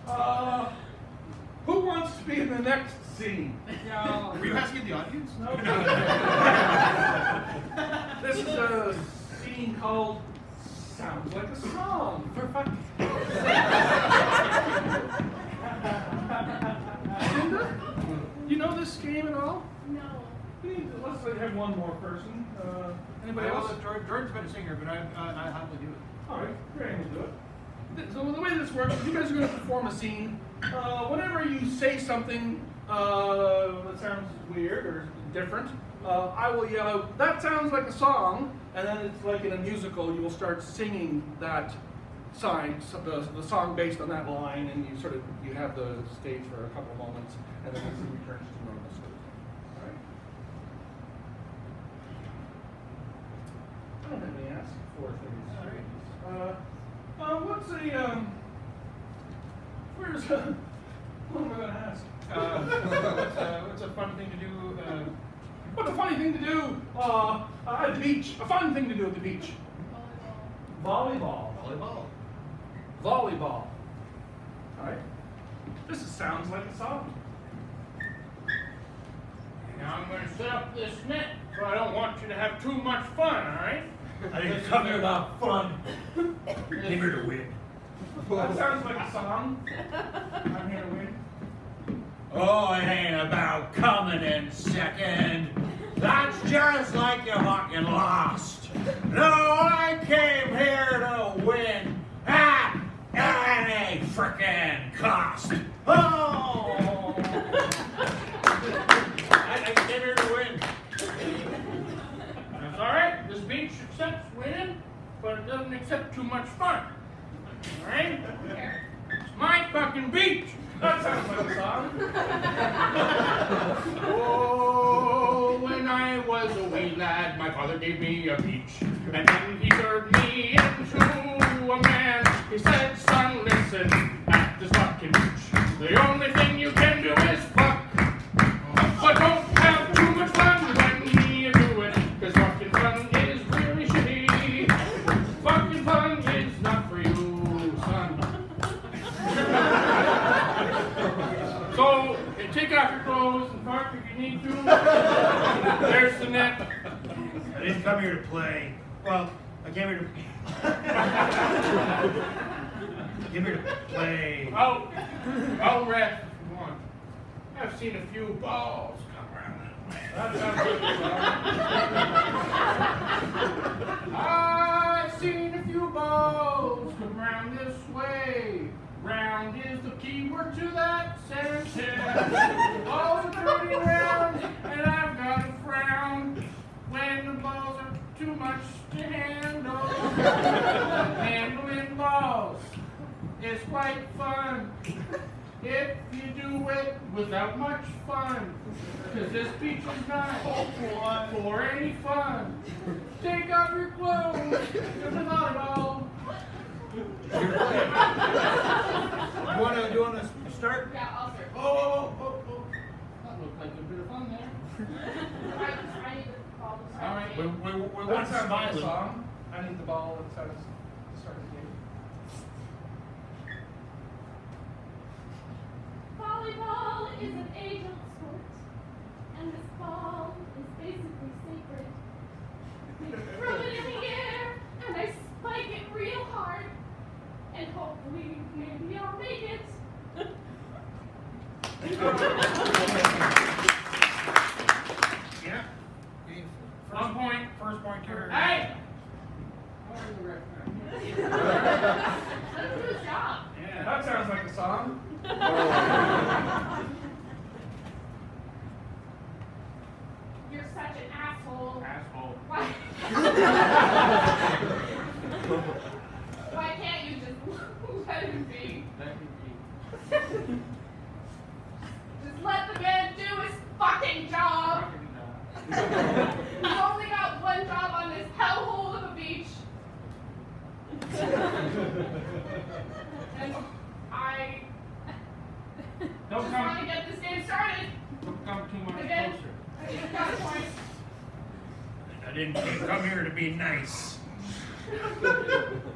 Who wants to be in the next scene? Were you asking the audience? No. This is a scene called Sounds Like a Song. For fun. Linda, you know this game at all? No. Let's have one more person. Anybody else? Jordan's been a singer, but I have to do it. All right, Graham will do it. So the way this works is you guys are going to perform a scene. Whenever you say something that sounds weird or different, I will yell out, "That sounds like a song," and then it's like in a musical, you will start singing that sign, the song based on that line, and you have the stage for a couple of moments, and then the scene returns to normal. I don't have any ask for things. What's what am I going to ask? What's a fun thing to do? What's a funny thing to do at the beach? A fun thing to do at the beach. Volleyball. Volleyball. All right. This sounds like a song. Now I'm going to set up this net, so I don't want you to have too much fun, all right? I didn't come here about fun. Came here to win. That sounds like a song. I'm here to win. Oh, it ain't about coming in second. That's just like you fucking lost. No, I came here to win at any frickin' cost. Oh! I came here to win. That's all right. This beach accepts winning, but it doesn't accept too much fun. All right? It's my fucking beach. That sounds like a song. Oh, when I was a wee lad, my father gave me a beach, and then he turned me into a man. He said, "Son, listen, at this fucking beach, the only thing you can do is fuck. But don't have too much fun when you do it, because fucking fun is really shitty. Fucking fun is not for you, son." So, take off your clothes and park if you need to. There's the net. I didn't come here to play. Well, I came here to... I came here to play. I'll ref if you want. I've seen a few balls come around that way. That sounds like a song. I've seen a few balls come around this way. Round is the key word to that sentence. Balls are turning round, and I've got a frown when the balls are too much to handle. Handling balls is quite fun if you do it without much fun, because this beach is not for any fun. Take off your clothes, there's a volleyball. Do you want to start? Yeah, I'll start. Oh. That looked like a bit of fun there. I need to follow the All right, We That want sounds like a smiling. song. I need the ball and start the game. Volleyball is an age-old sport, and this ball is basically sacred. I throw it in the air, and I spike it real hard, and hopefully, maybe I'll make it. Yeah. First point here. Hey! Let's do his job. Yeah, that sounds like a song. You're such an asshole. Asshole. Why? Why can't you just let him be? Let me be. Just let the man do his fucking job. He's only got one job on this hellhole of a beach. And I Don't just want to come, get this game started. don't come too much Again, closer. I think I've got a point. I didn't come here to be nice.